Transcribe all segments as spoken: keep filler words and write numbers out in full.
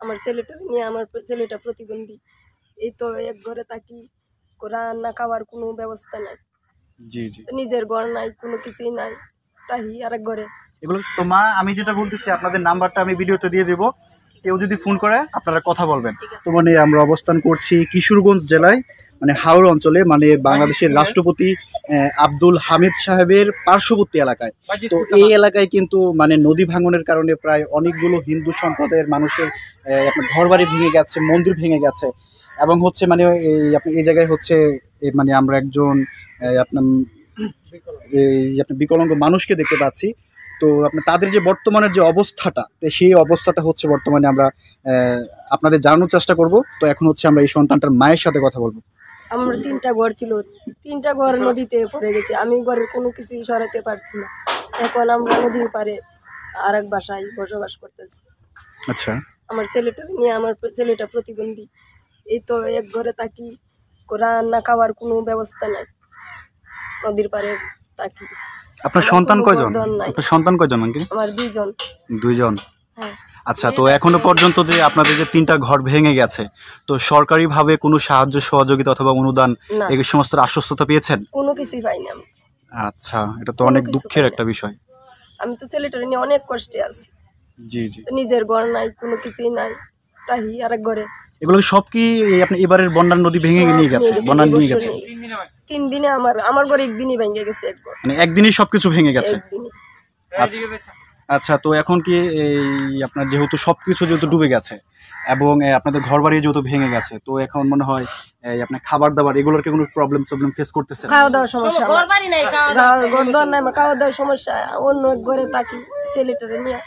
আমার ছেলেটা নিয়ে আমার ছেলেটা প্রতিবন্ধী, এই তো এক ঘরে থাকি, রান্না খাওয়ার কোনো ব্যবস্থা নাই। জি জি নিজের ঘর নাই, কোনো কিছুই নাই, তাই আরেক ঘরে। এগুলো তো মা, আমি যেটা বলতেছি আপনাদের নাম্বারটা আমি ভিডিওতে দিয়ে দেবো, কেউ যদি ফোন করে আপনারা কথা বলবেন। তো মানে আমরা অবস্থান করছি কিশোরগঞ্জ জেলায়, মানে হাওড় অঞ্চলে, মানে বাংলাদেশের রাষ্ট্রপতি আব্দুল হামিদ সাহেবের পার্শ্ববর্তী এলাকায়। তো এই এলাকায় কিন্তু মানে নদী ভাঙনের কারণে প্রায় অনেকগুলো হিন্দু সম্প্রদায়ের মানুষের আপনার ঘর বাড়ি ভেঙে গেছে, মন্দির ভেঙে গেছে, এবং হচ্ছে মানে এই আপনি এই জায়গায় হচ্ছে মানে আমরা একজন আপনার এই আপনার বিকলাঙ্গ মানুষকে দেখতে পাচ্ছি। তো আপনার তাদের যে বর্তমানের যে অবস্থাটা, সেই অবস্থাটা হচ্ছে বর্তমানে আমরা আপনাদের জানানোর চেষ্টা করব। তো এখন হচ্ছে আমরা এই সন্তানটার মায়ের সাথে কথা বলবো। আমার তিনটা ঘর ছিল, তিনটা ঘর নদীতে পড়ে গেছে, আমি ঘরের কোনো কিছু সরাতে পারছি না। এখন আমরা নদীর পাড়ে আর এক বাসায় বসবাস করতেছি। আচ্ছা, আমার ছেলেটা নিয়ে আমার ছেলেটা প্রতিবন্ধী, এই তো এক ঘরে থাকি, রান্না খাওয়ার কোনো ব্যবস্থা নাই, নদীর পাড়ে থাকি। আপনার সন্তান কয়জন? আপনার সন্তান কয়জন? আমার দুইজন। দুইজন? হ্যাঁ। আচ্ছা, তো এখনো পর্যন্ত যে আপনাদের যে তিনটা ঘর ভেঙে গেছে, তো সরকারিভাবে কোনো সাহায্য সহযোগিতা অথবা অনুদান এই সমস্ত আশ্বস্ততা পেয়েছেন? কোনো কিছুই পাইনি আমি। আচ্ছা, এটা তো অনেক দুঃখের একটা বিষয়। আমি তো ছেলেটার নিয়ে অনেক কষ্টে আছি। জি জি নিজের ঘর নাই, কোনো কিছুই নাই, তাই আরেক ঘরে। এগুলো সব কি আপনি এবারের বন্যার নদী ভেঙে নিয়ে গেছে? বন্যা নিয়ে গেছে তিন দিনে, আমার আমার ঘরে একদিনই ভেঙে গেছে, একবার মানে একদিনই সবকিছু ভেঙে গেছে। আচ্ছা আচ্ছা, তো এখন কি এই আপনার যেহেতু সবকিছু যেহেতু ডুবে গেছে এবং আপনাদের ঘর বাড়ি যেহেতু ভেঙে গেছে, তো এখন মনে হয় এই আপনার খাবার দাবার এগুলোর কি কোনো প্রবলেম প্রবলেম ফেস করতেছেন? খাওয়া দাওয়ার সমস্যা, ঘর বাড়ি নাই, খাওয়া দাওয়ার নাই, খাওয়া দাওয়ার সমস্যা। অন্য এক ঘরে থাকি ছেলেটারে নিয়ে,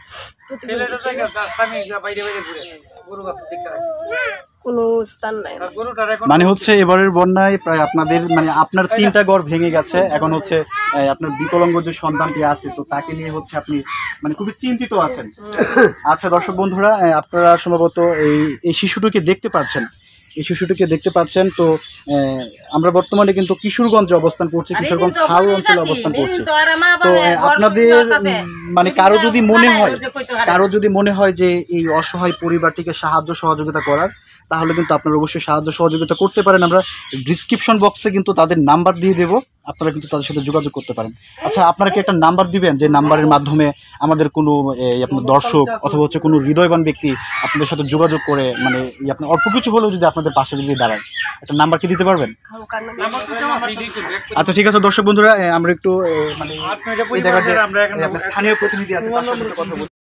কোনো স্থান নাই। মানে হচ্ছে এবারের বন্যায় প্রায় আপনাদের মানে আপনার তিনটা ঘর ভেঙে গেছে, এখন হচ্ছে আপনার বিকলাঙ্গ যে সন্তানটি আছে, তো তাকে নিয়ে হচ্ছে আপনি মানে খুবই চিন্তিত আছেন। আচ্ছা দর্শক বন্ধুরা, আপনারা সম্ভবত এই এই শিশুটিকে দেখতে পাচ্ছেন, এই শিশুটিকে দেখতে পাচ্ছেন। তো আমরা বর্তমানে কিন্তু কিশোরগঞ্জে অবস্থান করছি, কিশোরগঞ্জ হাওড় অঞ্চলে অবস্থান করছি। তো আপনাদের মানে কারো যদি মনে হয় কারো যদি মনে হয় যে এই অসহায় পরিবারটিকে সাহায্য সহযোগিতা করার, তাহলে কিন্তু আপনারা অবশ্যই সাহায্য সহযোগিতা করতে পারেন। আমরা ডিসক্রিপশন বক্সে কিন্তু তাদের নাম্বার দিয়ে দেবো, আপনারা কিন্তু তাদের সাথে যোগাযোগ করতে পারেন। আচ্ছা, আপনারা কি একটা নাম্বার দিবেন যে নাম্বারের মাধ্যমে আমাদের কোনো আপনার দর্শক অথবা হচ্ছে কোনো হৃদয়বান ব্যক্তি আপনাদের সাথে যোগাযোগ করে মানে আপনার অল্প কিছু হলেও যদি আপনাদের পাশে যদি দাঁড়ায়, একটা নাম্বার কি দিতে পারবেন? আচ্ছা ঠিক আছে দর্শক বন্ধুরা, আমরা একটু মানে স্থানীয় প্রতিনিধি আছে তার সাথে কথা বলবো।